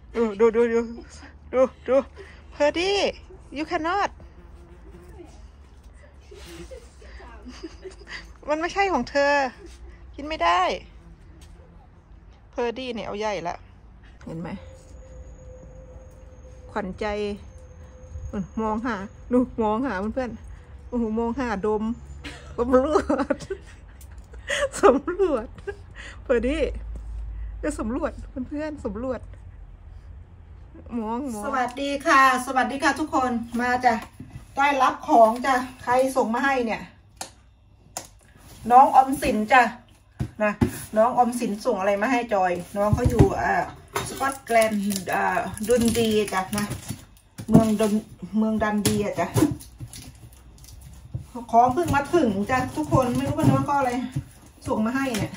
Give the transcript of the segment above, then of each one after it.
ดูเพอร์ดี้ you cannot มันไม่ใช่ของเธอกินไม่ได้เพอร์ดี้เนี่ยเอาใหญ่ละเห็นไหมขวัญใจมองหาดูมองหาเพื่อนโอ้โหมองหาดมสำรวจเพอร์ดี้จะสำรวจเพื่อนสำรวจมองสวัสดีค่ะทุกคนมาจ้ะได้รับของจ้ะใครส่งมาให้เนี่ยน้องอมสินจ้ะนะน้องอมสินส่งอะไรมาให้จอยน้องเขาอยู่สกอตแลนด์ดุนดีจ้ะนะเมืองดันดีจ้ะของเพิ่งมาถึงจ้ะทุกคนไม่รู้ว่าน้องก็อะไรส่งมาให้เนี่ย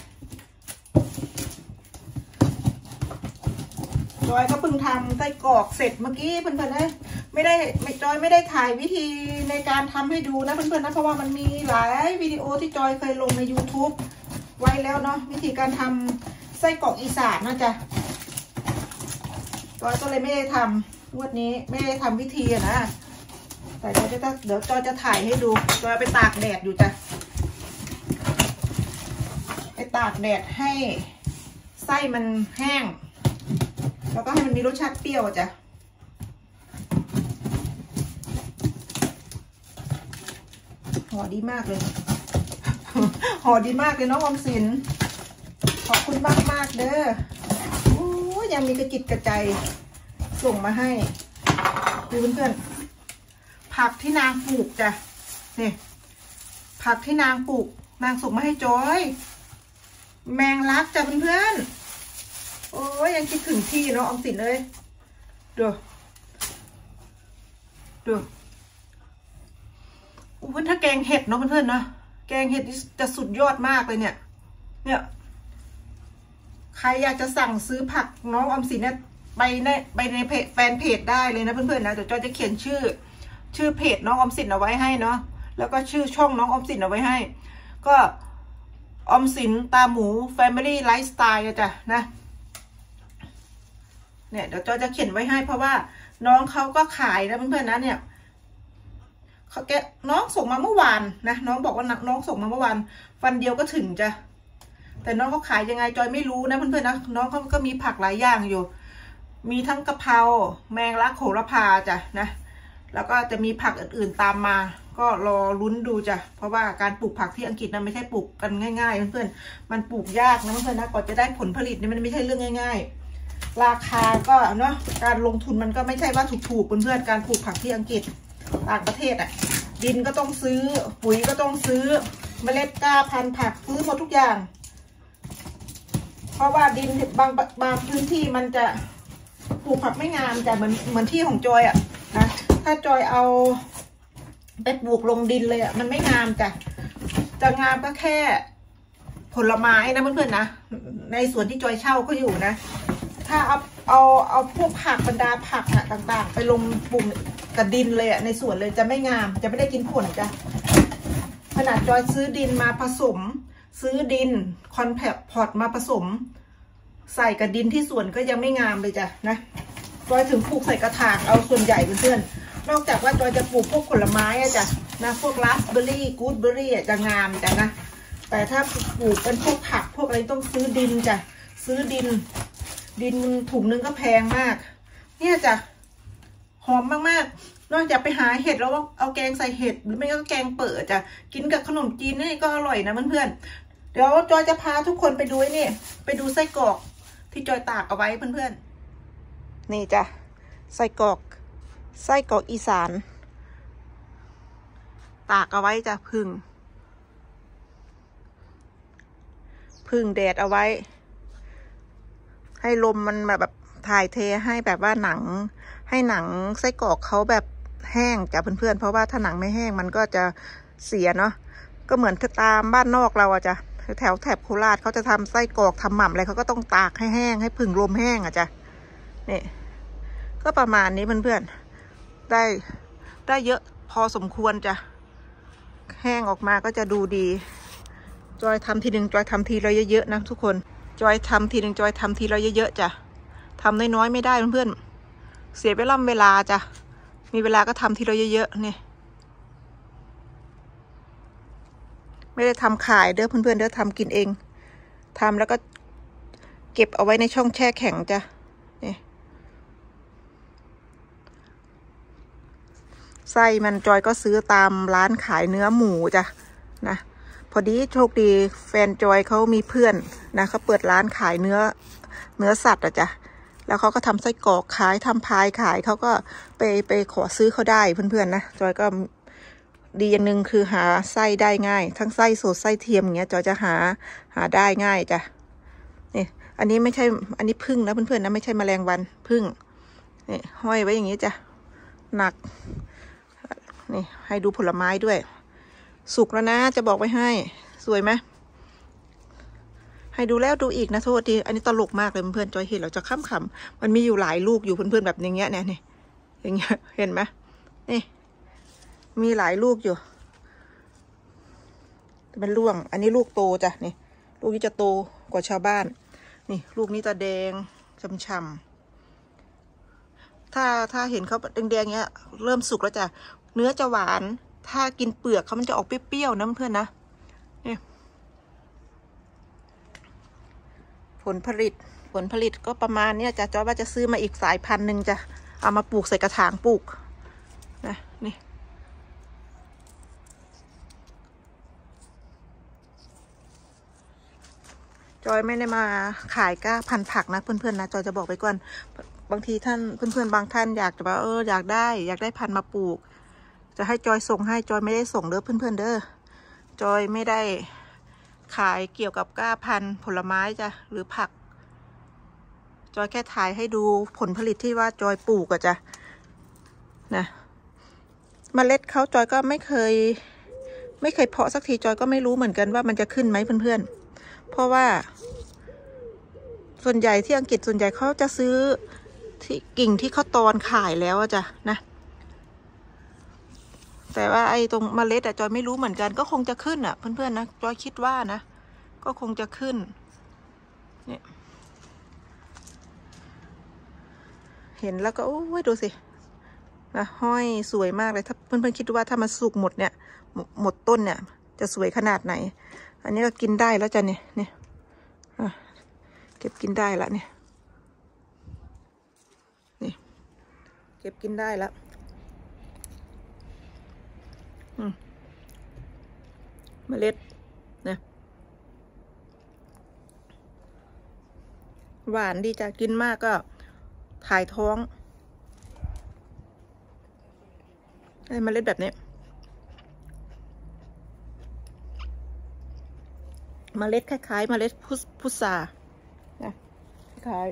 จอยก็เพิ่งทำไส้กรอกเสร็จเมื่อกี้เพื่อนๆนะจอยไม่ได้ถ่ายวิธีในการทำให้ดูนะเพื่อนๆนะเพราะว่ามันมีหลายวิดีโอที่จอยเคยลงใน YouTube ไว้แล้วเนาะวิธีการทำไส้กรอกอีสานนะจ๊ะจอยก็เลยไม่ได้ทำวันนี้ไม่ได้ทำวิธีนะแต่เดี๋ยวจอยจะถ่ายให้ดูจอยไปตากแดดอยู่จ้ะไปตากแดดให้ไส้มันแห้งแล้วก็ให้มันมีรสชาติเปรี้ยวจ้ะห่อดีมากเลยห่อดีมากเลยน้องอมสินขอบคุณมากเด้อโอ้ยังมีกระจิตกระใจส่งมาให้ดูเพื่อนๆผักที่นางปลูกจ้ะนี่ผักที่นางปลูกนางส่งมาให้จอยแมงลักจ้ะเพื่อนๆโอ้ยยังคิดถึงที่เนาะอมสินเลยดูถ้าแกงเห็ดเนาะเพื่อนๆนะแกงเห็ดจะสุดยอดมากเลยเนี่ยใครอยากจะสั่งซื้อผักน้องอมสินเนี่ยไปในแฟนเพจได้เลยนะเพื่อนๆนะเดี๋ยวจอยจะเขียนชื่อเพจน้องอมสินเอาไว้ให้เนาะแล้วก็ชื่อช่องน้องอมสินเอาไว้ให้ก็อมสินตาหมู Family Lifestyle จ้ะนะเนี่ยเดี๋ยวจอยจะเขียนไว้ให้เพราะว่าน้องเขาก็ขายนะเพื่อนๆนะเนี่ยน้องส่งมาเมื่อวานนะน้องบอกว่าน้องส่งมาเมื่อวานวันเดียวก็ถึงจ้ะแต่น้องเขาขายยังไงจอยไม่รู้นะเพื่อนๆนะน้องเขาก็มีผักหลายอย่างอยู่มีทั้งกะเพราแมงลักโหระพาจ้ะนะแล้วก็จะมีผักอื่นๆตามมาก็รอลุ้นดูจ้ะเพราะว่าการปลูกผักที่อังกฤษนะไม่ใช่ปลูกกันง่ายๆเพื่อนๆมันปลูกยากนะเพื่อนๆนะก่อนจะได้ผลผลิตนี่มันไม่ใช่เรื่องง่ายๆราคาก็เนาะการลงทุนมันก็ไม่ใช่ว่าถูกๆเพื่อนๆการปลูกผักที่อังกฤษต่างประเทศอ่ะดินก็ต้องซื้อปุ๋ยก็ต้องซื้อเมล็ดกล้าพันธุ์ผักซื้อหมดทุกอย่างเพราะว่าดินบางพื้นที่มันจะปลูกผักไม่งามแต่เหมือนที่ของจอยอ่ะนะถ้าจอยเอาไปปลูกลงดินเลยอ่ะมันไม่งามจ้ะจะงามก็แค่ผลไม้นะเพื่อนๆนะในส่วนที่จอยเช่าก็อยู่นะถ้าเอาพวกผักบรรดาผักอะต่างๆไปลงปลูกกับดินเลยอะในสวนเลยจะไม่งามจะไม่ได้กินผลจ้ะขนาดจอยซื้อดินมาผสมซื้อดินคอนแทคพอตมาผสมใส่กับดินที่สวนก็ยังไม่งามเลยจ้ะนะจอยถึงปลูกใส่กระถางเอาส่วนใหญ่เพื่อนๆนอกจากว่าจอยจะปลูกพวกผลไม้อะจ้ะนะพวกราสเบอร์รี่กูดเบอร์รี่จะงามจ้ะนะแต่ถ้าปลูกเป็นพวกผักพวกอะไรต้องซื้อดินจ้ะซื้อดินถุงนึงก็แพงมากเนี่ยจ้ะหอมมากๆนอกจากไปหาเห็ดแล้วเอาแกงใส่เห็ดหรือไม่ก็แกงเปิดจ้ะกินกับขนมจีนนี่ก็อร่อยนะเพื่อนๆเดี๋ยวจอยจะพาทุกคนไปดูนี่ไปดูไส้กรอกที่จอยตากเอาไว้เพื่อนๆนี่จ้ะไส้กรอกอีสานตากเอาไว้จ้ะพึ่งแดดเอาไว้ให้ลมมันแบบถ่ายเทให้แบบว่าหนังไส้กรอกเขาแบบแห้งจ้ะเพื่อนๆเพราะว่าถ้าหนังไม่แห้งมันก็จะเสียเนาะก็เหมือนตามบ้านนอกเราอะจ้ะแถบโคราชเขาจะทำไส้กรอกทำหม่ำอะไรเขาก็ต้องตากให้แห้งให้ผึ่งลมแห้งอะจ้ะนี่ก็ประมาณนี้เพื่อนๆได้เยอะพอสมควรจ้ะแห้งออกมาก็จะดูดีจอยทำทีหนึ่งจอยทำทีละเยอะๆนะทุกคนจอยทำทีหนึ่งจอยทำทีละเยอะๆจ้ะทำน้อยๆไม่ได้เพื่อนๆเสียเวลาจ้ะมีเวลาก็ทำทีละเยอะๆนี่ไม่ได้ทำขายเด้อเพื่อนๆเด้อทำกินเองทำแล้วก็เก็บเอาไว้ในช่องแช่แข็งจ้ะนี่ไส้มันจอยก็ซื้อตามร้านขายเนื้อหมูจ้ะนะพอดีโชคดีแฟนจอยเขามีเพื่อนนะเขาเปิดร้านขายเนื้อสัตว์อะจ้ะแล้วเขาก็ทำไส้กรอกขายทำพายขายเขาก็ไปขอซื้อเขาได้เพื่อนๆนะจอยก็ดีอย่างหนึ่งคือหาไส้ได้ง่ายทั้งไส้สดไส้เทียมอย่างเงี้ยจอยจะหาได้ง่ายจ้ะนี่อันนี้ไม่ใช่อันนี้ผึ้งนะเพื่อนๆนะไม่ใช่แมลงวันผึ้งนี่ห้อยไว้อย่างงี้จ้ะหนักนี่ให้ดูผลไม้ด้วยสุกแล้วนะจะบอกไว้ให้สวยไหมให้ดูแล้วดูอีกนะโทษทีอันนี้ตลกมากเลยเพื่อนๆจอยเห็นเราจะขำๆมันมีอยู่หลายลูกอยู่เพื่อนๆแบบอย่างเงี้ยเนี่ยนี่อย่างเงี้ยเห็นไหมนี่มีหลายลูกอยู่มันร่วงอันนี้ลูกโตจ้ะนี่ลูกนี้จะโตกว่าชาวบ้านนี่ลูกนี้จะแดงช่ำๆถ้าเห็นเขาแดงๆเงี้ยเริ่มสุกแล้วจ้ะเนื้อจะหวานถ้ากินเปลือกเขามันจะออกเปรี้ยวๆนะเพื่อนๆนะนี่ผลผลิตก็ประมาณนี้จ้ะจอยว่าจะซื้อมาอีกสายพันธุ์หนึ่งจ้ะเอามาปลูกใส่กระถางปลูกนะนี่จอยไม่ได้มาขายก้าพันธุ์ผักนะเพื่อนๆนะจอยจะบอกไปก่อนบางทีท่านเพื่อนๆบางท่านอยากจะว่าอยากได้พันธุ์มาปลูกจะให้จอยส่งให้จอยไม่ได้ส่งเด้อเพื่อนๆเด้อจอยไม่ได้ขายเกี่ยวกับก้าพันธุ์ผลไม้จ้ะหรือผักจอยแค่ถ่ายให้ดูผลผลิตที่ว่าจอยปลูกอะจ้ะนะเมล็ดเขาจอยก็ไม่เคยเพาะสักทีจอยก็ไม่รู้เหมือนกันว่ามันจะขึ้นไหมเพื่อนๆเพราะว่าส่วนใหญ่ที่อังกฤษส่วนใหญ่เขาจะซื้อที่กิ่งที่เขาตอนขายแล้วอะจ้ะนะแต่ว่าไอ้ตรงเมล็ดอะจอยไม่รู้เหมือนกันก็คงจะขึ้นอะเพื่อนๆนะจอยคิดว่านะก็คงจะขึ้นเนี่ยเห็นแล้วก็โอ้ยดูสินะห้อยสวยมากเลยถ้าเพื่อนๆคิดว่าถ้ามันสุกหมดเนี่ยหมดต้นเนี่ยจะสวยขนาดไหนอันนี้ก็กินได้แล้วจ้ะเนี่ยเก็บกินได้ละเนี่ยนี่เก็บกินได้แล้วเมล็ดนะหวานดีจ้ะกินมากก็ถ่ายท้องไอ้เมล็ดแบบนี้เมล็ดคล้ายๆเมล็ดพุทรานะคล้าย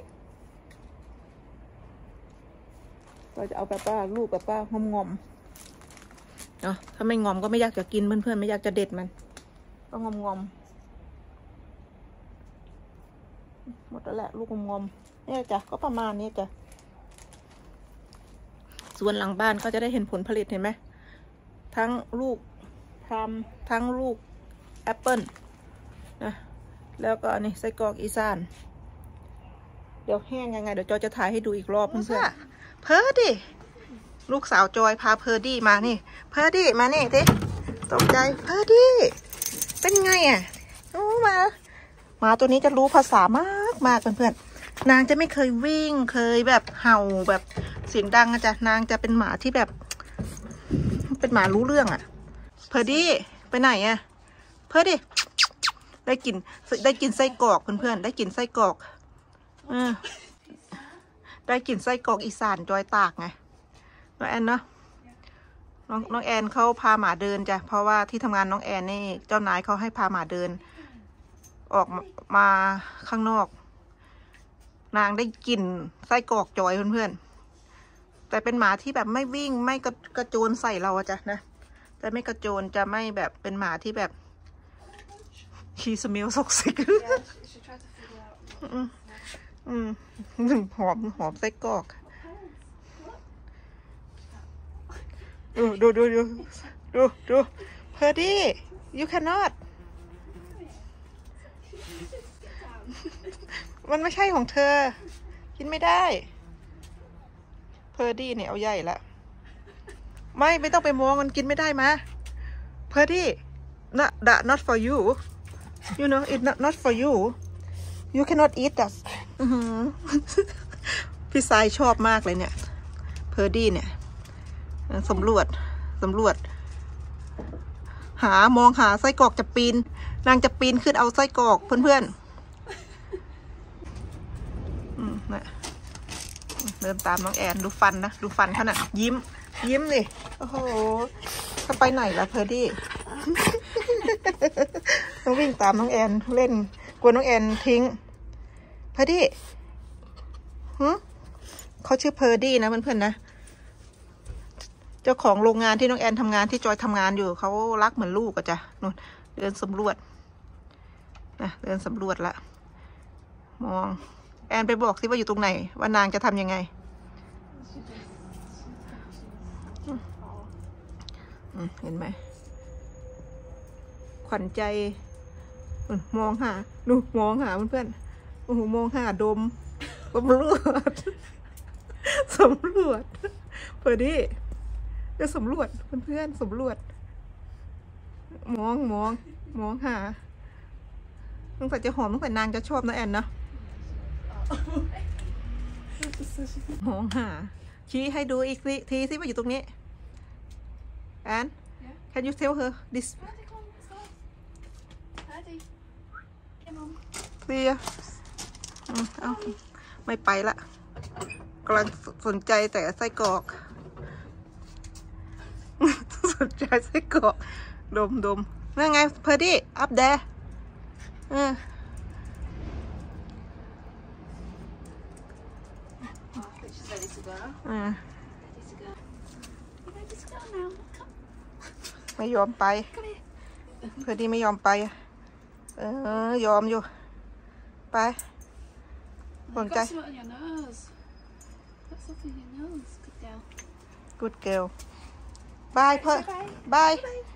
เราจะเอาแบบว่าลูกแบบว่างอมเนาะถ้าไม่งอมก็ไม่อยากจะกินเพื่อนๆไม่อยากจะเด็ดมันก็งอมหมดแล้วแหละลูกงอมเนี่ยจ้ะก็ประมาณนี้จ้ะส่วนหลังบ้านก็จะได้เห็นผลผลิตเห็นไหมทั้งลูกพลัมทั้งลูกแอปเปิ้ลนะแล้วก็นี่ไส้กรอกอีสานเดี๋ยวแห้งยังไงเดี๋ยวจอยจะถ่ายให้ดูอีกรอบเพื่อนๆเพอร์ดี้ลูกสาวจอยพาเพอร์ดี้มานี่เพอร์ดี้มานี่ดิตกใจเพอร์ดี้เป็นไงอ่ะโอ้มาตัวนี้จะรู้ภาษามากเพื่อนๆนางจะไม่เคยวิ่งเคยแบบเห่าแบบเสียงดังอะจ้ะนางจะเป็นหมาที่แบบเป็นหมารู้เรื่องอะเพอร์ดี้ไปไหนอะเพอร์ดี้ได้กินไส้กรอกเพื่อนๆได้กินไส้กรอกได้กินไส้กรอกอีสานจอยตากไงน้องแอนเนาะน้องแอนเขาพาหมาเดินจ้ะเพราะว่าที่ทำงานน้องแอนนี่เจ้านายเขาให้พาหมาเดินออกมาข้างนอกนางได้กินไส้กรอกจอยเพื่อนๆแต่เป็นหมาที่แบบไม่วิ่งไม่กระโจนใส่เราจ้ะนะแต่ไม่กระโจนจะไม่แบบเป็นหมาที่แบบshe smells toxic หอมไส้กรอกดูเพอร์ดี้ you cannot มันไม่ใช่ของเธอกินไม่ได้เพอร์ดี้เนี่ยเอาใหญ่ละไม่ต้องไปมองมันกินไม่ได้มาเพอร์ดี้ not for you you know it not for you you cannot eat that พี่สายชอบมากเลยเนี่ยเพอร์ดี้เนี่ยสำรวจมองหาไส้กรอกจะปีนนางจะปีนขึ้นเอาไส้กรอกเพื่อนเนี่ยเดินตามน้องแอนดูฟันนะดูฟันเขาน่ะยิ้มเลยโอ้โหเขาไปไหนล่ะเพอร์ดี้ ต้องวิ่งตามน้องแอนเล่นกลัวน้องแอนทิ้งเพอร์ดี้เขาชื่อเพอร์ดี้นะเพื่อนๆนะเจ้าของโรงงานที่น้องแอนทำงานที่จอยทำงานอยู่เขารักเหมือนลูกอะจ้ะนู่นเดินสำรวจนะเดินสำรวจละมองแอนไปบอกสิว่าอยู่ตรงไหนว่านางจะทำยังไงเห็นไหมขวัญใจมองหาดูมองหาเพื่อนๆโอ้โหมองหาดมสำรวจเพอดี้จะสำรวจเพื่อนๆสำรวจมองหาตั้งแต่จะหอมตั้งแต่นางจะชอบนะแอนเนาะมองหาชี้ให้ดูอีกทีสิว่าอยู่ตรงนี้แอน can you tell her this เสียเอาไม่ไปละกำลังสนใจแต่ไส้กรอกสนใจไส้กรอกดมนั่นไงเพอร์ดี้อัพแดร์ไม่ยอมไปเพอร์ดี้ไม่ยอมไปยอมอยู่ไปสนใจ Good girl bye เพื่อนbye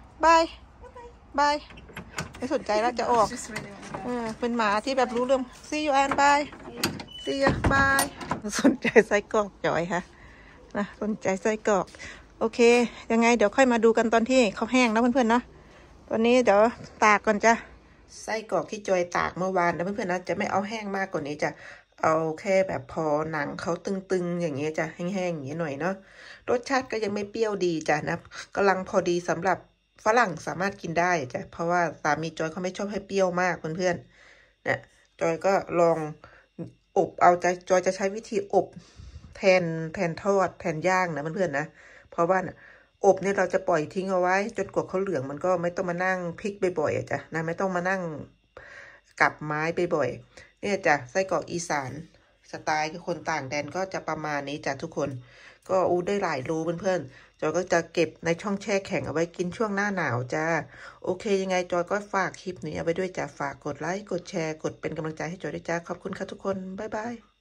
ไม่สนใจแล้วจะออกเป็นหมาที่แบบรู้เรื่อง see you and bye see you bye สนใจไส้กรอกจอยค่ะนะสนใจไส้กรอกโอเคยังไงเดี๋ยวค่อยมาดูกันตอนที่เขาแห้งนะเพื่อนๆนะตอนนี้เดี๋ยวตากก่อนจ้ะไส้กรอกที่จอยตากเมื่อวานนะเพื่อนๆนะจะไม่เอาแห้งมากกว่านี้จ้ะเอาแค่แบบพอหนังเขาตึงๆอย่างเงี้ยจ้ะแห้งๆอย่างเงี้ยหน่อยเนาะรสชาติก็ยังไม่เปรี้ยวดีจ้ะนะกำลังพอดีสำหรับฝรั่งสามารถกินได้จ้ะเพราะว่าสามีจอยเขาไม่ชอบให้เปรี้ยวมากเพื่อนๆเนี่ยจอยก็ลองอบเอาจอยจะใช้วิธีอบแทนทอดแทนย่างนะเพื่อนๆนะเพราะว่าอบเนี่ยเราจะปล่อยทิ้งเอาไว้จนกว่าเขาเหลืองมันก็ไม่ต้องมานั่งพลิกบ่อยๆจ้ะนะไม่ต้องมานั่งกับไม้บ่อยๆเนี่ยจ้ะไส้กรอกอีสานสไตล์คือคนต่างแดนก็จะประมาณนี้จ้ะทุกคนก็ได้หลายโลเพื่อนๆจอยก็จะเก็บในช่องแช่แข็งเอาไว้กินช่วงหน้าหนาวจ้าโอเคยังไงจอยก็ฝากคลิปนี้เอาไว้ด้วยจ้ะฝากกดไลค์กดแชร์กดเป็นกำลังใจให้จอยด้วยจ้าขอบคุณค่ะทุกคนบ๊ายบาย